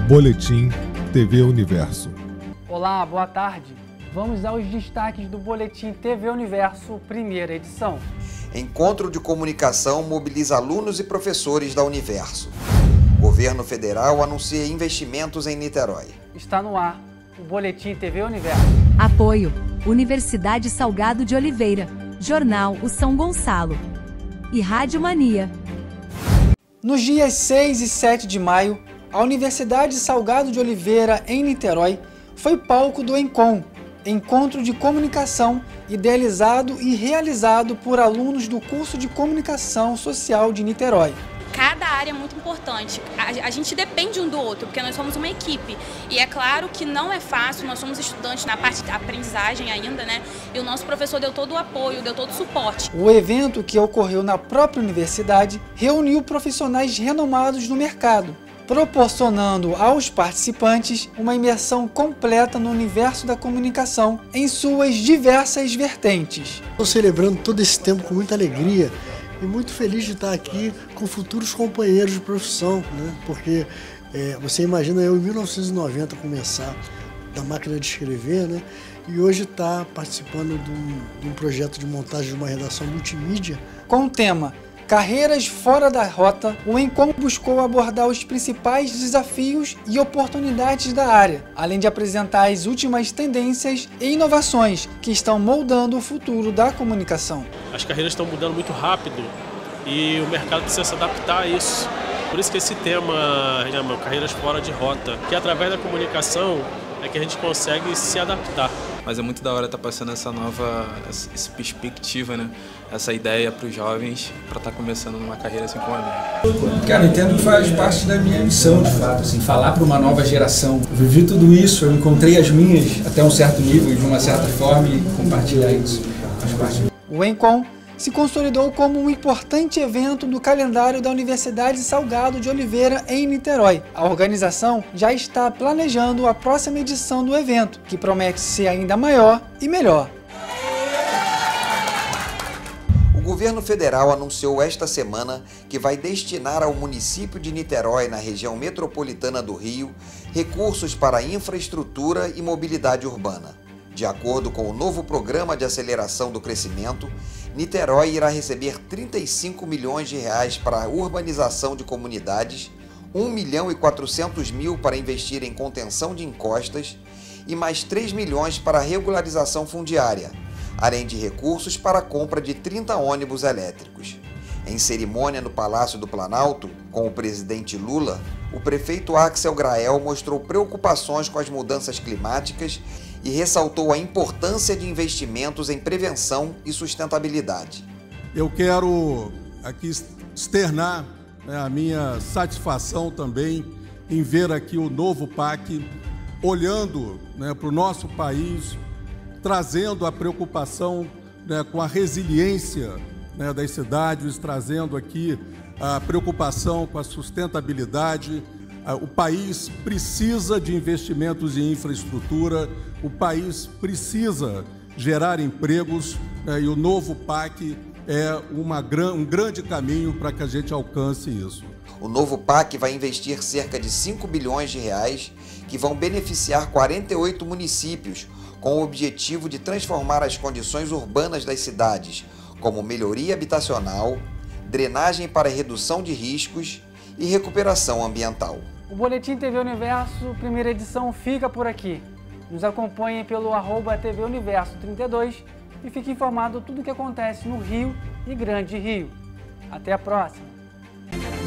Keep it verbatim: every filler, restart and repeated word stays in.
Boletim T V Universo. Olá, boa tarde. Vamos aos destaques do Boletim T V Universo, primeira edição. Encontro de comunicação mobiliza alunos e professores da Universo. Governo Federal anuncia investimentos em Niterói. Está no ar o Boletim T V Universo. Apoio: Universidade Salgado de Oliveira, Jornal O São Gonçalo e Rádio Mania. Nos dias seis e sete de maio, a Universidade Salgado de Oliveira, em Niterói, foi palco do ENCOM, Encontro de Comunicação, idealizado e realizado por alunos do curso de Comunicação Social de Niterói. Cada área é muito importante, a, a gente depende um do outro, porque nós somos uma equipe. E é claro que não é fácil, nós somos estudantes na parte da aprendizagem ainda, né? E o nosso professor deu todo o apoio, deu todo o suporte. O evento, que ocorreu na própria universidade, reuniu profissionais renomados no mercado, proporcionando aos participantes uma imersão completa no universo da comunicação em suas diversas vertentes. Estou celebrando todo esse tempo com muita alegria e muito feliz de estar aqui com futuros companheiros de profissão, né? Porque é, você imagina eu em mil novecentos e noventa começar da máquina de escrever, né? E hoje estar participando de um, de um projeto de montagem de uma redação multimídia. Com o tema Carreiras Fora da Rota, o ENCOM buscou abordar os principais desafios e oportunidades da área, além de apresentar as últimas tendências e inovações que estão moldando o futuro da comunicação. As carreiras estão mudando muito rápido e o mercado precisa se adaptar a isso. Por isso que esse tema chama Carreiras Fora de Rota, que através da comunicação é que a gente consegue se adaptar. Mas é muito da hora estar passando essa nova essa perspectiva, né? Essa ideia para os jovens, para estar começando numa carreira assim como a minha. Cara, eu entendo que faz parte da minha missão, de fato, assim, falar para uma nova geração. Eu vivi tudo isso, eu encontrei as minhas até um certo nível e de uma certa forma e compartilhar isso faz parte. O ENCOM se consolidou como um importante evento do calendário da Universidade Salgado de Oliveira, em Niterói. A organização já está planejando a próxima edição do evento, que promete ser ainda maior e melhor. O governo federal anunciou esta semana que vai destinar ao município de Niterói, na região metropolitana do Rio, recursos para infraestrutura e mobilidade urbana. De acordo com o novo Programa de Aceleração do Crescimento, Niterói irá receber trinta e cinco milhões de reais para a urbanização de comunidades, um milhão e quatrocentos mil para investir em contenção de encostas e mais três milhões para a regularização fundiária, além de recursos para a compra de trinta ônibus elétricos. Em cerimônia no Palácio do Planalto, com o presidente Lula, o prefeito Axel Grael mostrou preocupações com as mudanças climáticas e ressaltou a importância de investimentos em prevenção e sustentabilidade. Eu quero aqui externar, né, a minha satisfação também em ver aqui o novo P A C olhando, né, para o nosso país, trazendo a preocupação, né, com a resiliência, né, das cidades, trazendo aqui a preocupação com a sustentabilidade. O país precisa de investimentos em infraestrutura, o país precisa gerar empregos, né, e o novo P A C é uma, um grande caminho para que a gente alcance isso. O novo P A C vai investir cerca de cinco bilhões de reais que vão beneficiar quarenta e oito municípios, com o objetivo de transformar as condições urbanas das cidades, como melhoria habitacional, drenagem para redução de riscos e recuperação ambiental. O Boletim T V Universo, primeira edição, fica por aqui. Nos acompanhe pelo arroba T V Universo trinta e dois e fique informado de tudo o que acontece no Rio e Grande Rio. Até a próxima!